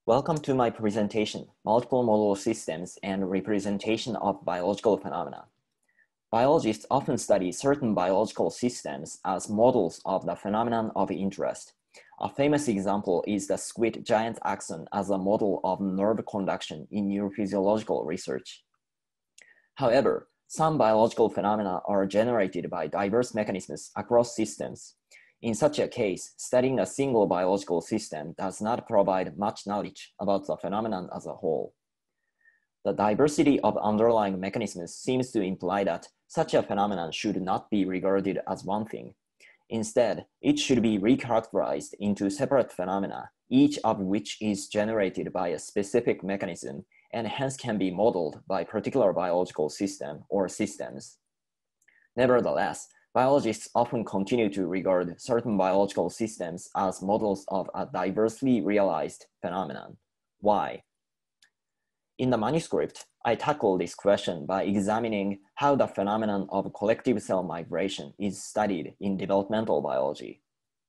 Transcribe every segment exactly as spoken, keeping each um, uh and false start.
Welcome to my presentation, Multiple Model Systems and Representation of Biological Phenomena. Biologists often study certain biological systems as models of the phenomenon of interest. A famous example is the squid giant axon as a model of nerve conduction in neurophysiological research. However, some biological phenomena are generated by diverse mechanisms across systems. In such a case, studying a single biological system does not provide much knowledge about the phenomenon as a whole. The diversity of underlying mechanisms seems to imply that such a phenomenon should not be regarded as one thing. Instead, it should be recharacterized into separate phenomena, each of which is generated by a specific mechanism and hence can be modeled by a particular biological system or systems. Nevertheless, biologists often continue to regard certain biological systems as models of a diversely realized phenomenon. Why? In the manuscript, I tackle this question by examining how the phenomenon of collective cell migration is studied in developmental biology.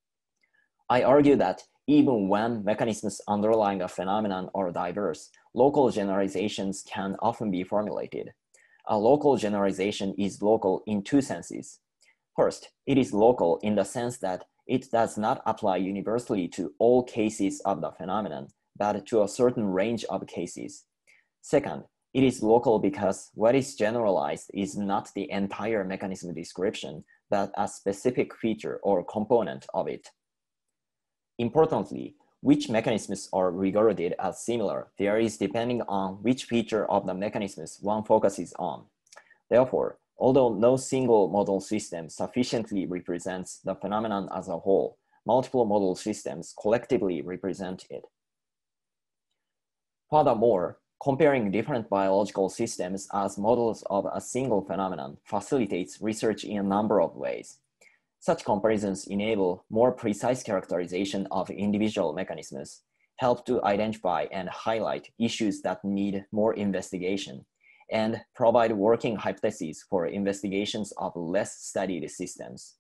I argue that even when mechanisms underlying a phenomenon are diverse, local generalizations can often be formulated. A local generalization is local in two senses. First, it is local in the sense that it does not apply universally to all cases of the phenomenon, but to a certain range of cases. Second, it is local because what is generalized is not the entire mechanism description, but a specific feature or component of it. Importantly, which mechanisms are regarded as similar varies depending on which feature of the mechanisms one focuses on. Therefore, although no single model system sufficiently represents the phenomenon as a whole, multiple model systems collectively represent it. Furthermore, comparing different biological systems as models of a single phenomenon facilitates research in a number of ways. Such comparisons enable more precise characterization of individual mechanisms, help to identify and highlight issues that need more investigation, and provide working hypotheses for investigations of less studied systems.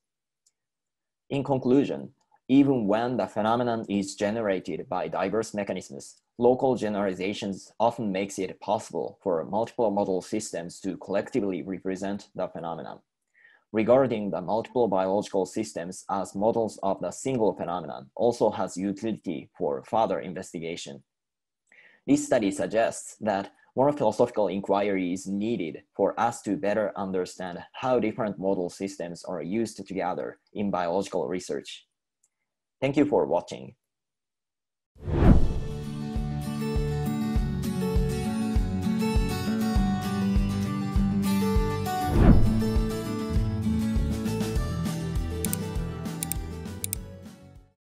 In conclusion, even when the phenomenon is generated by diverse mechanisms, local generalizations often makes it possible for multiple model systems to collectively represent the phenomenon. Regarding the multiple biological systems as models of the single phenomenon also has utility for further investigation. This study suggests that more philosophical inquiry is needed for us to better understand how different model systems are used together in biological research. Thank you for watching.